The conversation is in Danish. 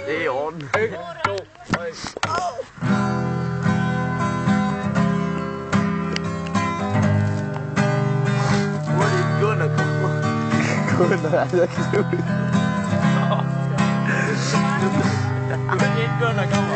Det er i orden. 1, 2, 3. Hvor er det Gunnar kommer? Gunnar er der klud. Gunnar kommer.